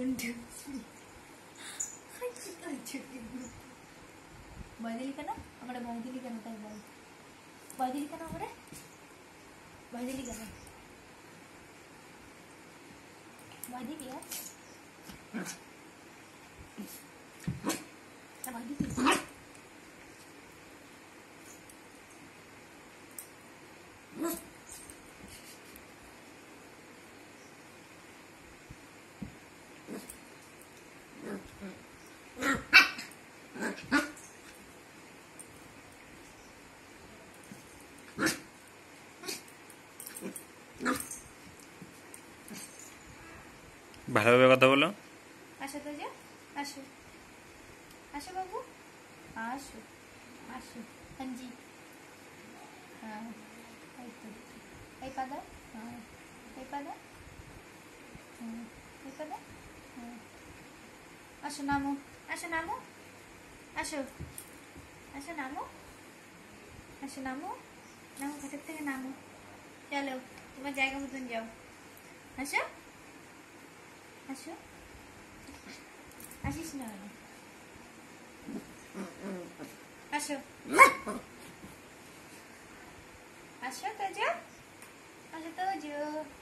ভয় দিলি কেন? আমরা ভয় দিলি কেন? তাই বল, ভয় দিলি কেন? আমরা ভয় দিলি কেন? ভয় দিলি ভয় দিলি ভালোভাবে কথা বলো। আসো তো, যা আসো, আসো বাবু, আসো আসো। হাঞ্জি, হ্যাঁ এই পাদা, হ্যাঁ এই পাদা, এই পাদা, হ্যাঁ। আসো নামো, আসো নামো, আসো আসো নামো, আসো নামো, নামো খাটের থেকে নামো, চলো তোমার জায়গা মতন যাও। আসো আসো, আসিস না, আসো আসো তো, যা আসো তো, যা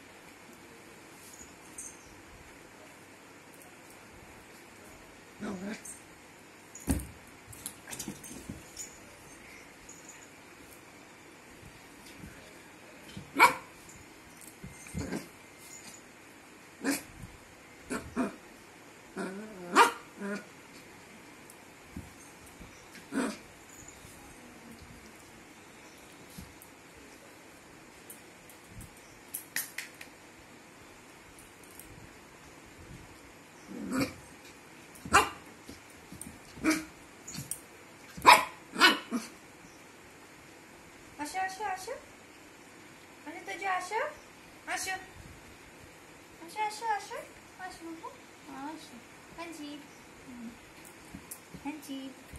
আসো আসো আসো, আসো তো, যা আসো আসো আসো আসো আসো আসো বাবু, আসো। হাঞ্জি, হাঞ্জি,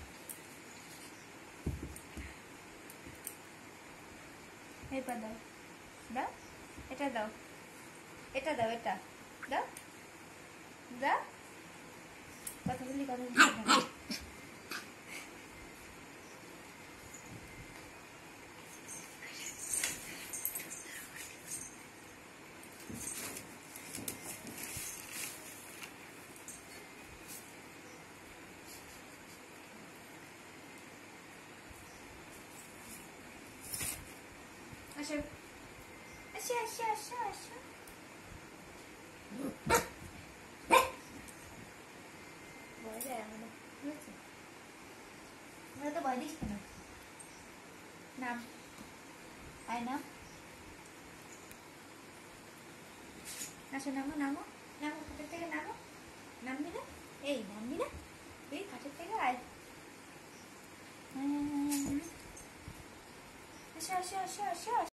এরপর দাও, দাও এটা, দাও এটা, দাও এটা, দাও দাও, কথা বলি, কথা বলি। আসো আসো আসো আসো আসো, ভয় যায় আমাদের, বুঝেছো? আমরা তো ভয় দিস কেন? নাম, আয় নাম, আসো নামো, নামো নামো খাটের থেকে নামো, নামবি না? এই নামবি না? তুই খাটের থেকে আয়, আসো আসো আসো আসো।